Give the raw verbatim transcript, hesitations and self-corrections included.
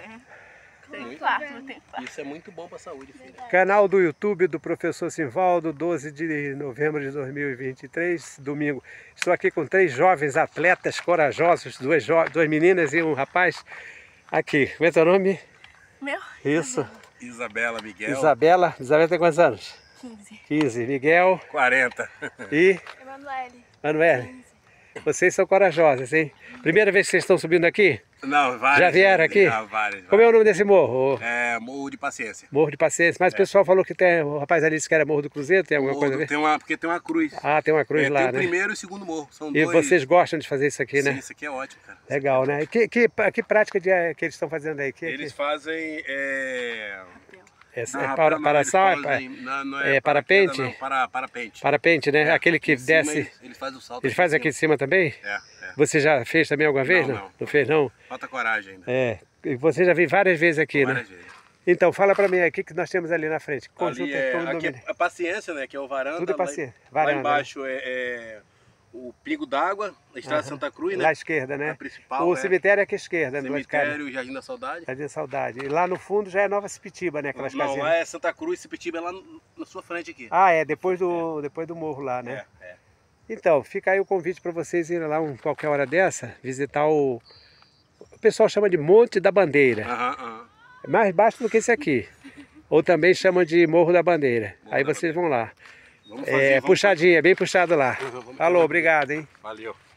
Tem quatro, tem quatro. Isso é muito bom para a saúde, filha. Canal do YouTube do professor Simvaldo, doze de novembro de dois mil e vinte e três, domingo. Estou aqui com três jovens atletas corajosos, duas, jo duas meninas e um rapaz. Aqui, como é teu nome? Meu? Isso. Isabela, Miguel. Isabela. Isabela tem quantos anos? quinze. quinze. Miguel. quarenta. E? Emanuele. Manuela. Vocês são corajosos, hein? Primeira vez que vocês estão subindo aqui? Não, várias. Já vieram aqui? Já, várias. Como é o nome desse morro? É, Morro de Paciência. Morro de Paciência. Mas É. o pessoal falou que tem... O rapaz ali disse que era Morro do Cruzeiro, tem alguma Morro coisa a do- ver? tem uma, porque tem uma cruz. Ah, tem uma cruz É, lá, tem o né? primeiro e o segundo morro. São E dois. vocês gostam de fazer isso aqui, Sim, né? isso aqui é ótimo, cara. Legal, né? E que, que, que prática de, que eles estão fazendo aí? Que, Eles que, fazem. É... essa, na é rapel, para, não, para eles sal, fazem- não, não é é paraquedas, parapente? não, para, parapente. parapente, né? É, Aquele que em cima desce... Eles, eles fazem o salto. Eles fazem aqui em cima também? É, é. Você já fez também alguma vez? Não, não. Não fez, não? Falta coragem ainda. É. E você já viu várias vezes aqui, Várias né? vezes. Então, fala pra mim aí, o que, que nós temos ali na frente? Conjunto Ali é, todo aqui domínio. é a paciência, né? Que é o varanda. Tudo é lá- paciência, Lá, varanda, embaixo é, é o Pingo d'Água, a Estrada de Santa Cruz, né? Lá à esquerda, né? A principal, O é. cemitério é aqui à esquerda, no lado de cá. Cemitério, Jardim da Saudade. Jardim da Saudade. E lá no fundo já é Nova Sepitiba, né? Aquelas Não, casinhas. lá é Santa Cruz, Sepitiba, é lá no- na sua frente aqui. Ah, é, depois do, depois do morro lá, né? É, é. Então, fica aí o convite para vocês irem lá um, qualquer hora dessa, visitar o... O pessoal chama de Monte da Bandeira. Aham, aham. É mais baixo do que esse aqui. Ou também chamam de Morro da Bandeira. Morro aí da vocês vão lá. Vamos É fazer, vamos puxadinho, é bem puxado lá. Vamos Falou, fazer. obrigado, hein? Valeu.